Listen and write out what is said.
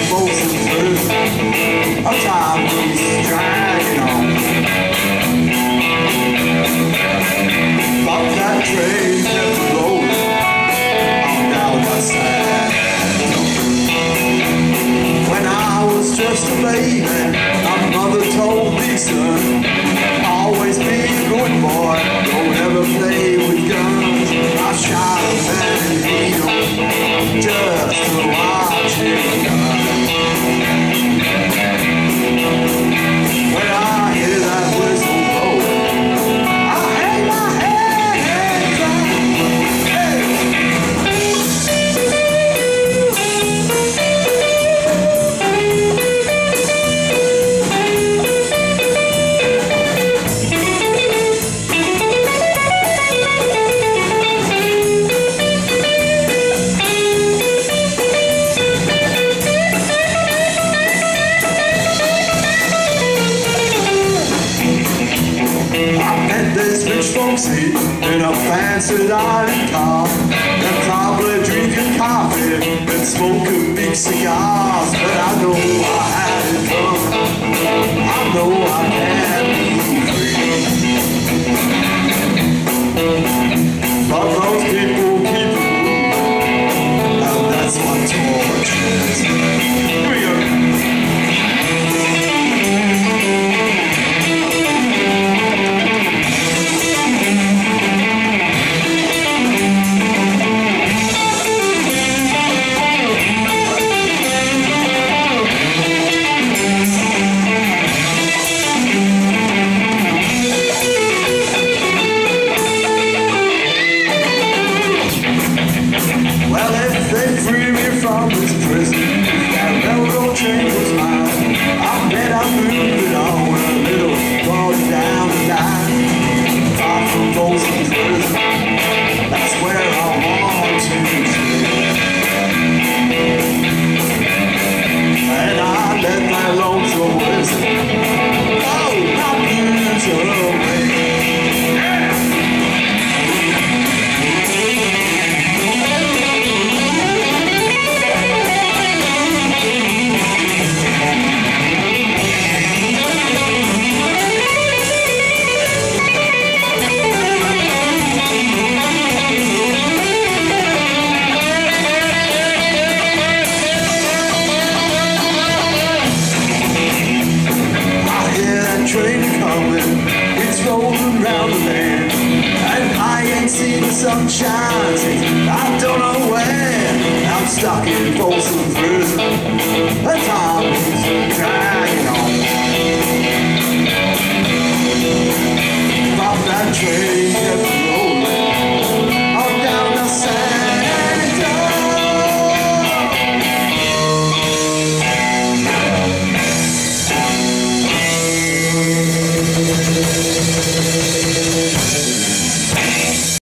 Folsom Prison. Our time was dragging on. But that train kept rolling on down that side. When I was just a baby, my mother told me, son, always be a good boy, don't ever play with guns. I shot a man in the heel just to watch him die. When I hear that whistle blow, I hang my head and cry. Hey. There's rich folks here in a fancy dining car. They're probably drinking coffee and smoking big cigars. But I know I had it coming. I know I can be free. But those people keep moving, and that's what tortures. Here we go. Well, if they free me from this prison, that railroad train was mine. I bet I'm moving on a little farther down the line. Far from Folsom Prison, that's where I want to be. And I let my lonesome whistle, oh, my blues away. Train coming, it's rolling round the bend, and I ain't seen the sunshine since I don't know when. I'm stuck in Folsom Prison, the time